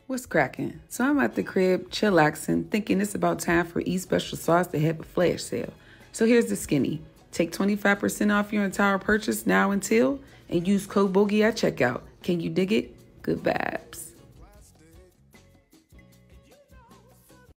What's cracking? So I'm at the crib, chillaxing, thinking it's about time for E Special Sauce to have a flash sale. So here's the skinny. Take 25% off your entire purchase now until, and use code BOGIE at checkout. Can you dig it? Good vibes.